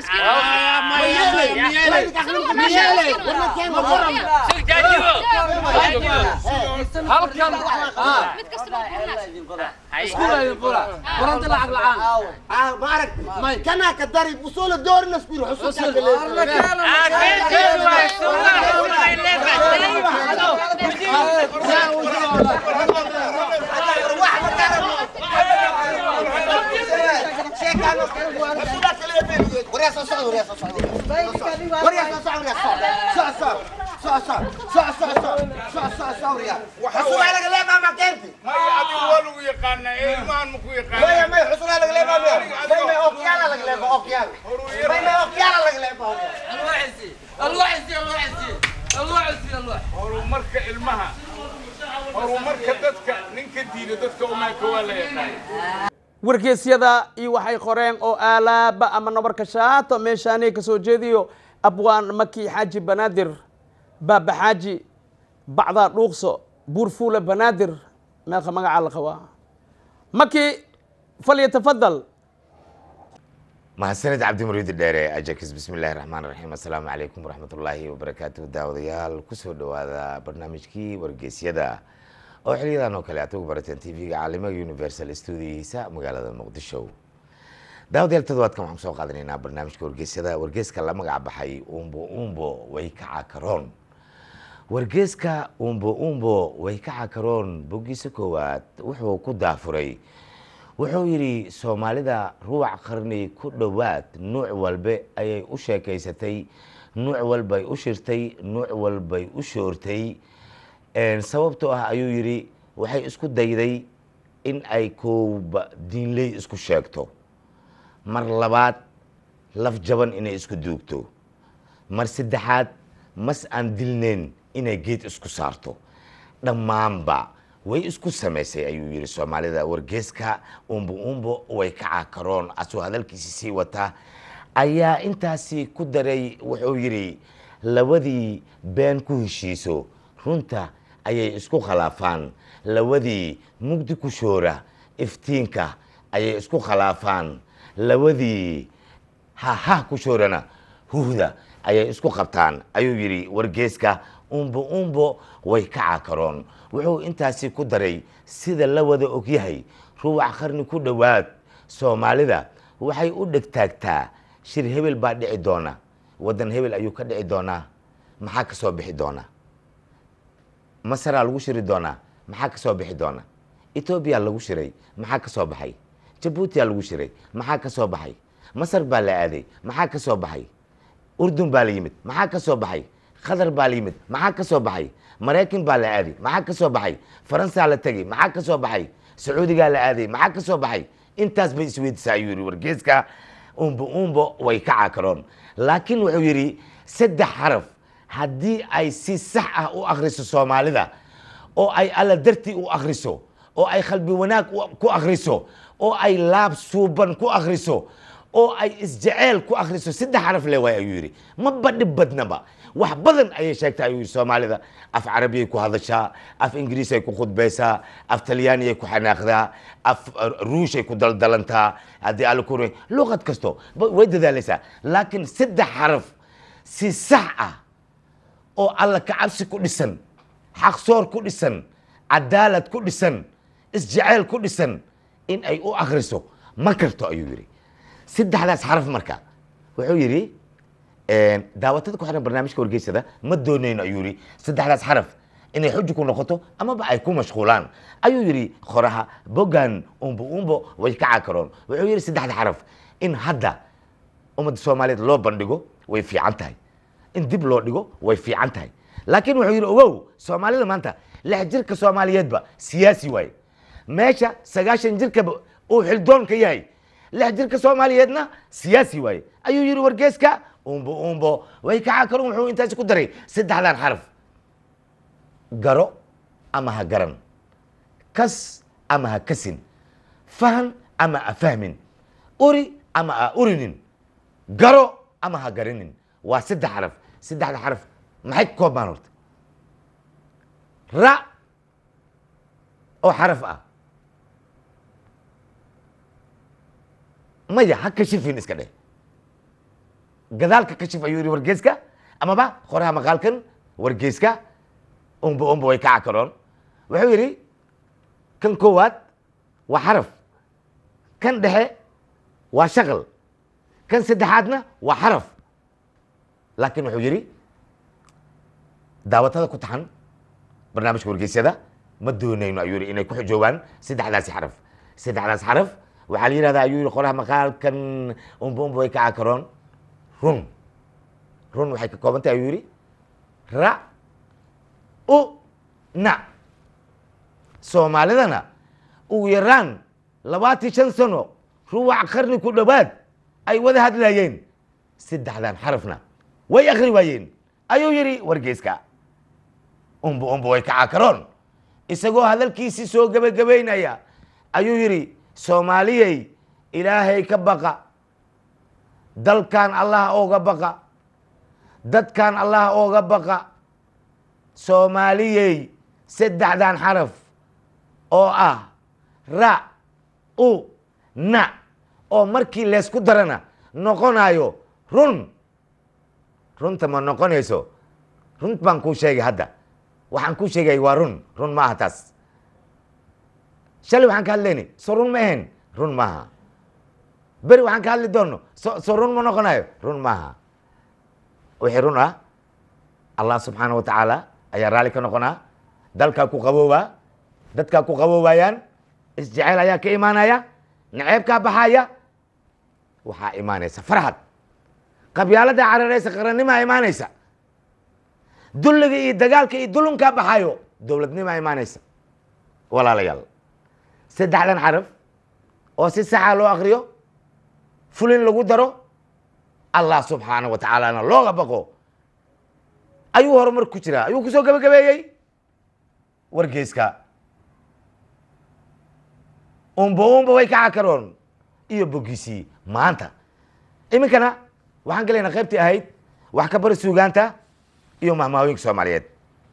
halkan iskuul ay qura qoranta lacag la'aan اه مارك ما كان كدري وصول الدور نسبير حصول وريا صعد وريا صعد وريا صعد وريا صعد صعد صعد صعد صعد صعد صعد صعد صعد وريا حصول على قلبها ما كنتي ما يعدي ولو يقنا إيه ما مكو يقنا ما ما حصول على قلبها ما ما أوكيال على قلبها أوكيال ما ما أوكيال على قلبها الوعسي الوعسي الوعسي الوعسي الوعسي هو مركة المها هو مركة دتك نينك دينا دتك وما كوالا يقنا wargeysyada iyo waxay qoreen oo aalaaba ama nabarka shaato meeshaanay ka soo jeediyo abwaan maki xaaji banaadir baaba xaaji bacda dhuuqso buurfuula banaadir meelka magaca la qabaa maki falyatafadal mahadsanid cabdi muriid dheere ajakis bismillaahir rahmaanir rahiim assalaamu calaykum waraxmatullaahi wabarakaatuh daawadayaal kusoo dhawaada barnaamijkii wargeysyada oo xiliyadan oo kale aad ugu barateen T V-ga caalamiga Universal Studios magaalada Muqdisho. Daawadayaal toddobaadkan waxaan soo qaadanaynaa barnaamijka wargeysyada wargeyska la magac baxay Umbo Umbo way ka cakaroon. Wargeyska Umbo Umbo way ka cakaroon bogiisa koowaad wuxuu ku daafuray wuxuu yiri Soomaalida ruuc qarni ku dhawaad nooc walba ayay u sheekaysatay nooc walba ay u shirtay nooc walba ay u shoortay een sababtoo ah ayuu yiri waxay isku dayday in ay kooba diinley isku sheegto mar labaad laf jaban inay isku duugto mar saddexaad mas aan dilneen inay geed isku saarto dhammaanba way isku samaysay ayuu yiri Soomaalida wargeyska Umbo Umbo way ka cakaroon asoo hadalkiisa sii wata ayaa intaasi ku daray wuxuu yiri labadii been ku heshiiso runta ayay isku khalaafaan lawadii mugdi ku shoora iftiinka ayay isku khalaafaan lawadii ha ha ku shoorana huhda ayay isku qabtaan ayuu yiri wargeyska Umbo Umbo way ka cakaroon wuxuu intaasi ku daray sida la wada og yahay ruuc qarni ku dhawaad Soomaalida waxay u dhigtaagtaa shir hebel baa dhici doona wadan hebel ayuu ka dhici doona maxaa ka soo bixi doona Masar lagu shiri doona maxaa ka soo bixi doona Ethiopia lagu shiray maxaa ka soo baxay Djibouti lagu shiray maxaa ka soo baxay Masar baa la aaday maxaa ka soo baxay Urdun baa la yimid maxaa ka soo baxay Qatar baa la yimid maxaa ka soo baxay Mareykan baa la aaday maxaa ka soo baxay Faransa la tagay maxaa ka soo baxay Sacuudiga la aaday maxaa ka soo baxay intaas bay isweydiisay ayuu yiri wargeyska Umbo Umbo way ka cakaroon laakiin wuxuu yiri saddex xaraf haddii ay si sax ah u akhriso Soomaalida oo ay alla dartii u akhriso oo ay qalbi wanaag ku akhriso oo ay laab suuban ku akhriso oo ay isjecel ku akhriso saddex xaraf le way ayuu yiri ma badhib badnaba wax badan ayay sheegtay ayuu Soomaalida af Carabi ku hadashaa af Ingiriisi ay ku khudbaysaa af Talyaani ay ku xanaaqdaa af Ruush ay ku daldalantaa hadii alla ku luqad kasto way dadaalaysaa laakiin saddex xaraf si sax ah oo alla ka cabsi ku dhisan xaq soor ku dhisan cadaalad ku dhisan isjecel ku dhisan in ay u akhriso ma karto ayuu yiri saddexdaas xaraf marka wuxuu yiri een daawatada ku xiran barnaamijka wargeysada ma doonayno ayuu yiri saddexdaas xaraf inay xujo ku noqoto ama ba ay ku mashquulaan ayuu yiri qoraha bogan Umbo Umbo way ka cakaroon wuxuu yiri saddexda xaraf in hadda ummadda Soomaaliyeed loo bandhigo way fiican tahay in dib loo dhigo way fiican tahay laakiin wuxuu yiri ogow Soomaalida maanta lix jirka Soomaaliyeedba siyaasi way meesha sagaashan jirka uu xildoon ka yahay lix jirka Soomaaliyeedna siyaasi way ayuu yiri wargeyska Umbo Umbo way ka cakaroon wuxuu intaas ku daray saddexdan xaraf garo ama ha garan kas ama ha kasin fahan ama afahmin uri ama a urinin garo ama ha garinin waa saddex xaraf saddexda xaraf maxay ka koobmaan horta ra oo xaraf ah maya ha kashifin iska dheh gadaalka kashif ayuu yidhi wargeyska amaba qoraha maqaalkan wargeyska unba unba way kaca karoon wuxuu yidhi kan koowaad waa xaraf kan dhexe waa shaqal kan saddexaadna waa xaraf laakiin wuxuu yidhi daawatada ku taxan barnaamijka wargeysyada ma doonayno ayuu yidhi inay ku xijoogaan saddexdaasi xaraf saddexdaas xaraf waxaa la yidhahdaa ayuu yidhi qoraha maqaalkan unba unba way kaca karoon run run waxay ka kooban tahay ayuu yidhi ra u na soomaalidana ugu yaraan labaatan shan sano ruwac qarni ku dhowaad ay wada hadlayeen saddexdan xarafna way akhri waayeen ayuu yidhi wargeyska unba unba way kaca karoon isagoo hadalkiisii soo gebagabaynaya ayuu yidhi soomaaliyey ilaahay ka baqa dalkan allah ooga baqa dadkan allah ooga baqa soomaaliyey saddexdan xaraf oo ah ra u na oo markii leysku darana noqonayo run runta ma noqonayso runt baan kuu sheegay hadda waxaan kuu sheegay waa run run maaha taas shalay waxaan ka hadlayni so run ma ahayn run maaha beri waxaan ka hadli doonno so so run ma noqonayo run maaha wixii run ah allah subxaana wa tacaala ayaa raalli ka noqonaa dalkaa ku qaboobaa dadkaa ku qaboobayaan isjeceyl ayaa ka imaanaya naceebkaa baxaya waxaa imaanaysa farxad qabyaalada cararaysa qarannimaa imaanaysa dulliga iyo dagaalka iyo dulunkaa baxayo dowladnimaa imaanaysa walaalayaal saddexdan xaraf oo si saxa loo akriyo fulin lagu daro allah subxaana wa tacaalana looga baqo ayuu horumar ku jiraa ayuu kusoo gabagabeeyey wargeyska unba unba way kaca karoon iyo bogiisii maanta iminkana waxaan gelaynaa qaybtii ahayd wax ka bari suugaanta iyo mahmaahooyinka soomaaliyeed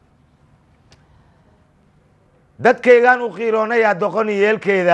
dadkaygaan u qiiroonayaa doqon yeelkeeda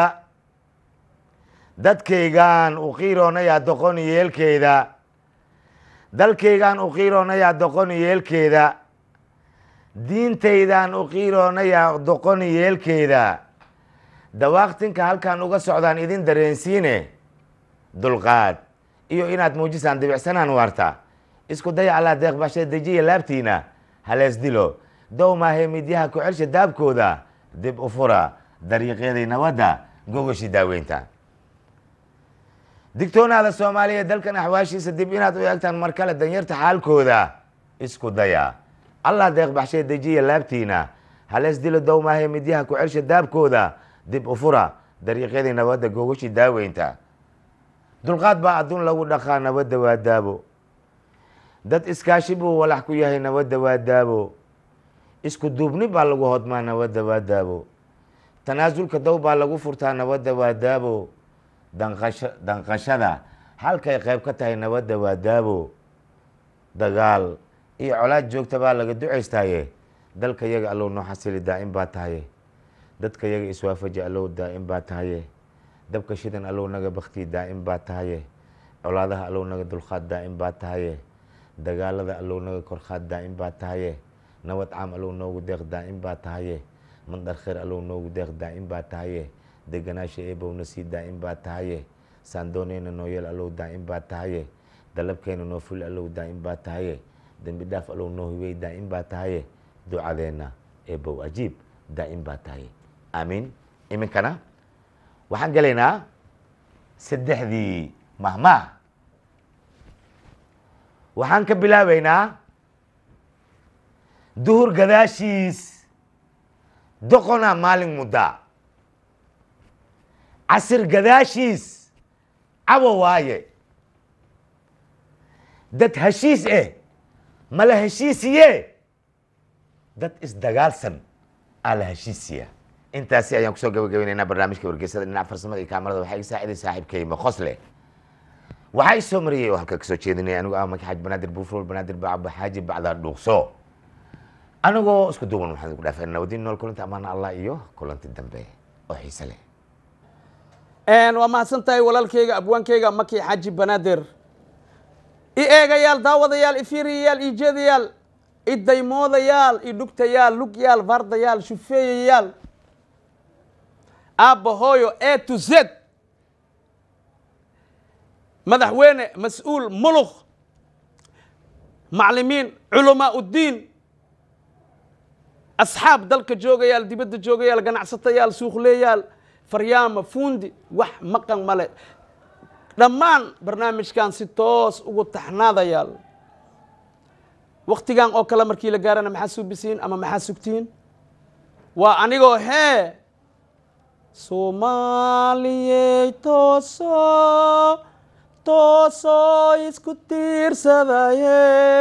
dadkaygaan u qiiroonayaa doqon yeelkeeda dalkaygaan u qiiroonayaa doqon yeelkeeda diintaydaan u qiiroonayaa doqon yeelkeeda dawaaqtinka halkaan uga socdaan idin dareensiine dulqaad iyo inaad muujisaan dibicsanaan waarta isku daya allah deeq bashe dejiya laabtiina halees dilo dow maahe midyaha ku celsha daabkooda dib u fura dariiqyaday nabadda gogoshi daaweynta digtoonaada soomaaliya dalkan axwaashiisa dib inaad u eegtaan mar kale danyarta xaalkooda isku daya allah deeq baxshee dejiya laabtiina halees dilo dow maahe midyaha ku celsha daabkooda dib u fura dariiqyaday nabadda gogoshi daaweynta dulqaad baa adduun lagu dhaqaa nabadda waa daabo dad iskaashi buu walax ku yahay nabadda waa daabo isku duubni baa lagu hodmaa nabadda waa daabo tanaasulka dow baa lagu furtaa nabadda waa daabo danqasha danqashada halkay qayb ka tahay nabadda waa daabo dagaal iyo colaad joogta baa laga ducaystaaye dalka yaga allow noo xasili daa'im baa tahaye dadka yaga iswaafaji allow daa'im baa tahaye dabka shidan allow naga bakti daa'im baa tahaye colaadaha allow naga dulqaad daa'im baa tahaye dagaalada allow naga korqaad daa'im baa tahaye nabad caam allow noogu deeq daa'im baa tahaye mandar khayr allow noogu deeq daa'im baa tahaye deganaasha eebowna sii daa'im baa tahaye saandooneyna nooyeel allow daa'im baa tahaye dalabkeena noo fuli allow daa'im baa tahaye dembi dhaaf allow noo hiwey daa'im baa tahaye ducadeenna eebow ajiib daa'im baa tahaye aamiin iminkana waxaan gelaynaa saddexdii mahmaah waxaan ka bilaabaynaa duhur gadaashiis doqona maalin muddaa casir gadaashiis cawo waaye dad heshiis eh mala heshiisiye dad isdagaalsan aa la heshiisiya intaasi ayaan kusoo gabagabaynaynaa barnaamijka wargeysada dhinaca farsamada iyo kaamarada waxaa iga saaciday saaxiibkay maqosle waxaa isoo mariyay oo halka kasoo jeedinaya anigu ah maki xaaj banaadir buufrol banaadir bacaba xaaji bacdaa dhuuqso anigoo isku duuban waxaan idinku dhaafay nabadiin nool kulanti amaana allah iyo kulanti dambe oo xiise leh waa mahadsantahay walaalkayga abwaankayga maki xaaji banaadir i eegayaal daawadayaal i fiiriyayaal i jeedayaal i daymoodayaal i dhugtayaal lugyaal vardayaal shufeeyayaal aabba hooyo a to z madaxweyne mas-uul muluk maclimiin culamaa uddiin asxaab dalka joogayaal dibadda joogayaal ganacsatayaal suuqleeyaal faryaama fuundi wax maqan male dhammaan barnaamijkan si toos ugu taxnaadayaal waktigan oo kale markii la gaarana maxaa suubisiin ama maxaa sugtiin waa anigoo hee soomaaliyey tooso toosoo isku tiirsadaye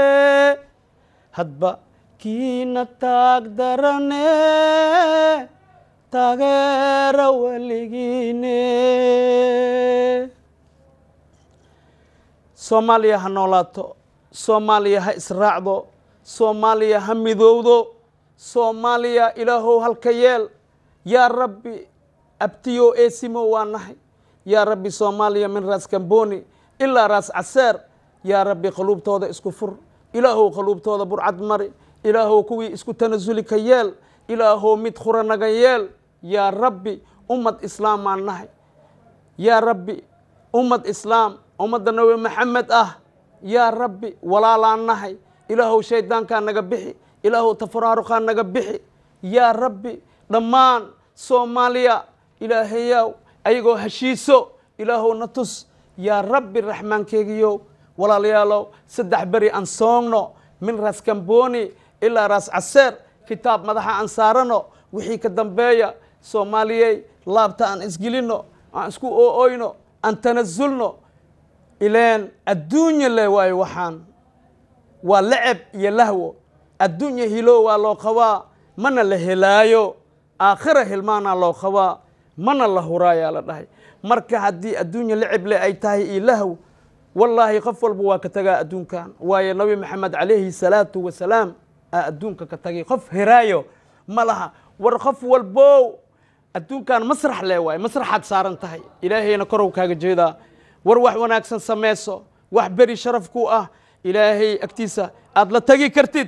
hadba kiina taag darane taageera weligiine soomaaliya ha noolaato soomaaliya ha israacdo soomaaliya ha midowdo soomaaliya ilaahow halka yeel yaa rabbi abtiyo eesimo waa nahay yaa rabbi soomaaliya min raas kamboni ilaa raas caseer yaa rabbi qaluubtooda isku fur ilaahow qaluubtooda burcad mari ilaahow kuwii isku tanasuli ka yeel ilaahow mid khura naga yeel yaa rabbi ummad islaamaan nahay yaa rabbi ummad islaam ummadda nabi maxamed ah yaa rabbi walaalaan nahay ilaahow shaydaankaa naga bixi ilaahow tafaraaruqaa naga bixi yaa rabbi dhammaan soomaaliya ilaahayow ayagoo heshiiso ilaahow na tus yaa rabbi raxmaankeegiyow walaalayaalow saddex beri aan soogno min raas kamboni ilaa raas caseer kitaab madaxa aan saarano wixii ka dambeeya soomaaliyey laabta aan isgelinno aan isku oo-oyno aan tanasulno ileen adduunya le waayo waxaan waa lacab iyo lahwo adduunya hilo waa loo qabaa mana la helaayo aakhira hilmaanaa loo qabaa mana la huraayaa la dhahay marka haddii adduunya lacab le ay tahay iyo lahw wallaahi qof walba waa ka tagaa adduunkan waayo nabi maxamed calayhi salaatu wasalaam aa adduunka ka tagay qof heraayo ma laha war qof walbow adduunkan masrax le waayo masraxaad saaran tahay ilaahayna korow kaaga jeedaa war wax wanaagsan samayso wax beri sharaf ku ah ilaahay agtiisa aad la tagi kartid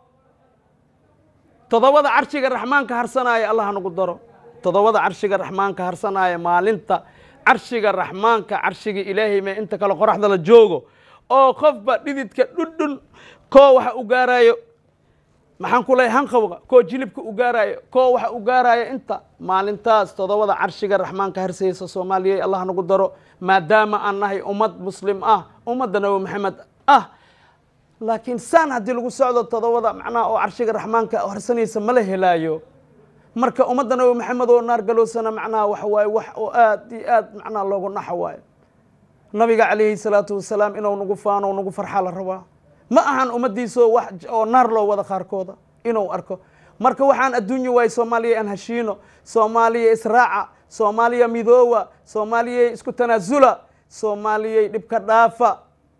toddobada carshiga raxmaanka harsanaya allah nagu daro toddobada carshiga raxmaanka harsanaya maalinta carshiga raxmaanka carshiga ilaahay mee inta kale qoraxda la joogo oo qofba dhididka dhundhun koo waxa u gaarayo maxaan ku leeyahay hanqawga koo jilibka u gaarayo koo waxa u gaarayo inta maalintaas toddobada carshiga raxmaanka harsaysa soomaaliyey allah nagu daro maadaama aan nahay ummad muslim ah ummadda nabi maxamed ah laakiin saan haddii lagu socdo toddobada macnaha oo carshiga raxmaanka harsanaysa mala helaayo marka ummadda nabi maxamed oo naar galoosana macnaha waxa waaye wax oo aad iyo aad macnaha loogu naxa waayo nabiga calayhi salaatu wasalaam inuu nagu faano nagu farxaa la rabaa ma ahan ummaddiisoo wax oo naar loo wada qaarkooda inuu arko marka waxaan adduunya waaye soomaaliya aan heshiino soomaaliya israaca soomaaliya midoowa soomaaliyey isku tanaasula soomaaliyey dhibka dhaafa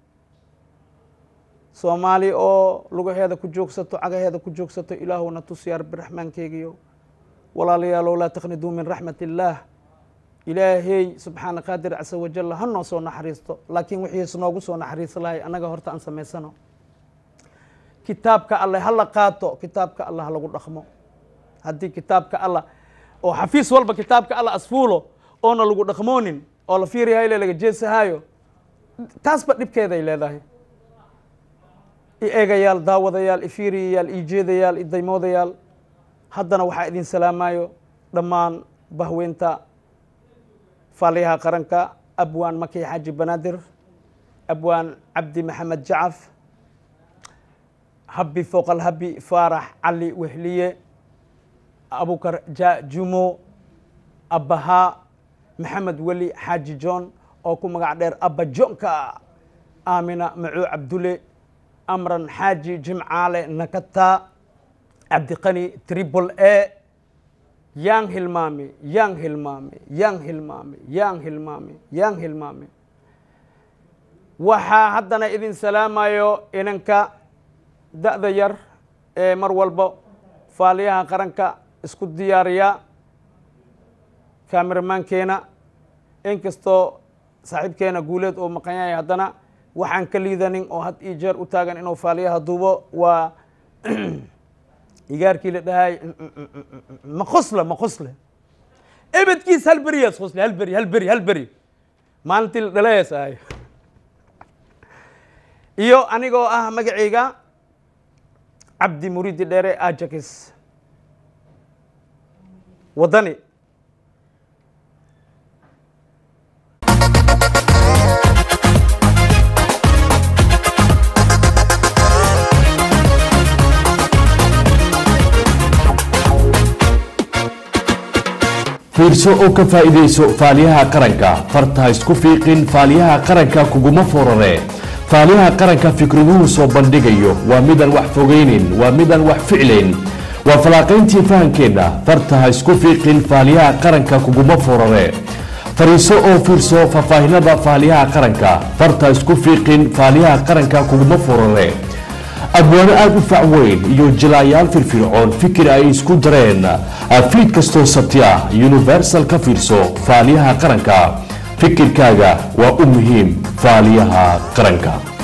soomaali oo lugaheeda ku joogsato cagaheeda ku joogsato ilaahuna tus yaa rabbi raxmaankeygiyo walaalayaalow laa taqniduu min raxmat illaah ilaahay subxaana qaadir casa wajalla ha noo soo naxariisto laakiin wixiis noogu soo naxariiso lahay annaga horta aan samaysano kitaabka alleh ha la qaato kitaabka allah ha lagu dhaqmo haddii kitaabka allah oo xafiis walba kitaabka alla asfuulo oona lagu dhaqmoonin oo la fiirihayle laga jeesahaayo taasba dhibkeeday leedahay i eegayaal daawadayaal i fiiriyayaal i jeedayaal i daymoodayaal haddana waxaa idin salaamayo dhammaan bahweynta faaliyaha qaranka abwaan maki xaaji banaadir abwaan cabdi maxamed jacaf habbi fooqal habbi faarax cali wehliye abukar ja jumo abbahaa maxamed weli xaaji john oo ku magac dheer abba jonka aamina macuu cabdulle amran xaaji jimcaale nakata cabdiqani tribol e yaan hilmaame yaan hilmaame yaan hilmaame yaan hilmaame yaan hilmaame waxaa haddana idin salaamayo inanka da'da yar ee mar walba faaliyaha qaranka isku diyaariya kaamiramaankeena inkastoo saaxiibkeena guuleed oo maqan yahay haddana waxaan ka liidanin oo had iyo jeer u taagan inuu faaliyaha duubo waa igaarkii la dhahay ma qosla ma qosle ebedkiis hal beriyaas qosle hal beri hal beri hal beri maalintii la dhalayaas ahay iyo anigoo ah magacayga cabdi muriidi dheere ajakis wadani fiirso oo ka faa'iidayso faaliyaha qaranka farta isku fiiqin faaliyaha qaranka kuguma forare faaliyaha qaranka fikraduhu soo bandhigayo waa midaan wax fogeynin waa midaan wax ficlayn waa falaaqayntii fahankeena farta isku fiiqin faaliyaha qaranka kuguma forare fariiso oo fiirso faahfaahinada faaliyaha qaranka farta isku fiiqin faaliyaha qaranka kuguma forare abwaano aada u fac weyn iyo jilaayaal firfircoon fikir ay isku dareen fiid kastoo sabti ah universal ka fiirso faaliyaha qaranka fikirkaaga waa u muhiim faaliyaha qaranka